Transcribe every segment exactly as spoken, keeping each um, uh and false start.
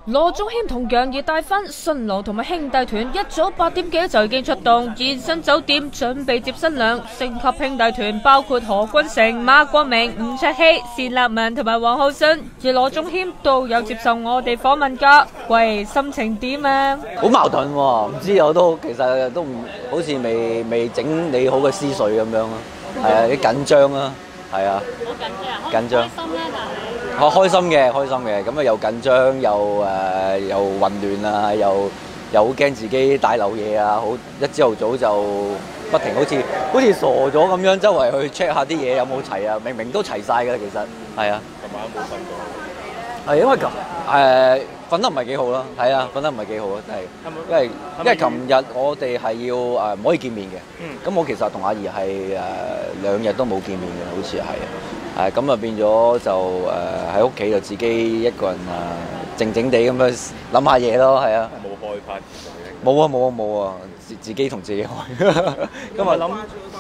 羅宗謙同楊怡大婚，新郎同埋兄弟團一早八點幾就已經出動，現身酒店準備接新娘。星級兄弟團包括何君成、馬國明、吳卓羲、單立文同埋王浩信，而羅宗謙都有接受我哋訪問㗎。喂，心情點啊？ 好矛盾喎，唔知我都其實都唔好似未未整理好嘅思緒咁樣咯，係啊，啲緊張啊，係啊， 好緊張，緊張，開心咧，但係。 我開心嘅，開心嘅，咁啊又緊張，又誒、呃、又混亂啊，又又好驚自己帶漏嘢啊，好一朝頭早就不停好似好似傻咗咁樣，周圍去 check 下啲嘢有冇齊啊，明明都齊晒㗎啦，其實係啊。 琴晚冇瞓過。 係因為琴誒瞓得唔係幾好啦，係啊，瞓得唔係幾好啊，係，因為因為琴日我哋係要誒唔可以見面嘅，咁、嗯、我其實同阿怡係誒兩日都冇見面嘅，好似係。誒咁啊變咗就誒喺屋企就自己一個人誒靜靜地咁樣諗下嘢咯，係啊。 冇開翻冇啊冇啊冇啊，自自己同自己開。咁啊諗。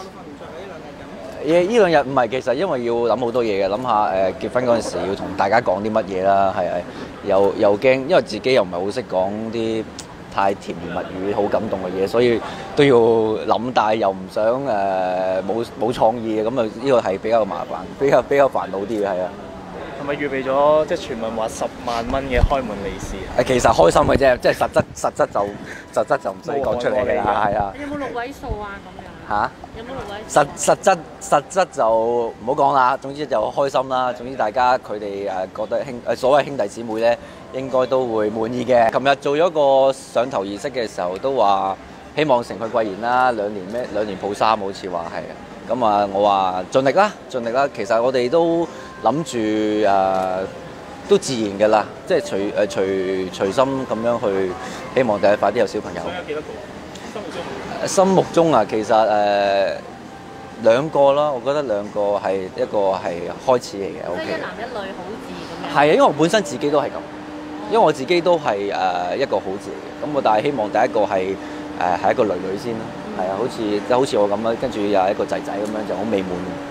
誒呢兩日唔係，其實因為要諗好多嘢嘅，諗下誒結婚嗰陣時要同大家講啲乜嘢啦，係係又又驚，因為自己又唔係好識講啲太甜言蜜語、好感動嘅嘢，所以都要諗，但係又唔想誒冇冇創意嘅，咁啊呢個係比較麻煩，比較比較煩惱啲嘅，係啊。 係咪預備咗即係傳聞話十萬蚊嘅開門利是？ 誒其實開心嘅啫，即係實質實質就實質就唔使講出嚟嘅啦，係啊。 有冇六位數啊？咁樣嚇？ 有冇六位數？ 實實質實質就唔好講啦，總之就開心啦。總之大家佢哋誒覺得兄誒所謂兄弟姊妹咧，應該都會滿意嘅。琴日做咗個上頭儀式嘅時候，都話希望成佢貴言啦，兩年咩兩年抱三，好似話係。咁啊，我話盡力啦，盡力啦。其實我哋都諗住誒都自然嘅啦，即係隨誒隨隨心咁樣去，希望第日快啲有小朋友。 有幾多個？心目中？ 心目中啊，其實誒、呃、兩個啦，我覺得兩個係一個係開始嚟嘅 ，O K。 即係一男一女好字咁樣。 係啊，因為我本身自己都係咁，因為我自己都係誒、呃、一個好字嚟嘅，咁我但係希望第一個係誒係一個女女先啦，係啊，好似即係好似我咁啦，跟住又係一個仔仔咁樣就好美滿。